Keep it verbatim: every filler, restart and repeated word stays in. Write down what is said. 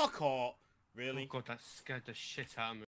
Harcourt? Oh Really? god, that scared the shit out of me.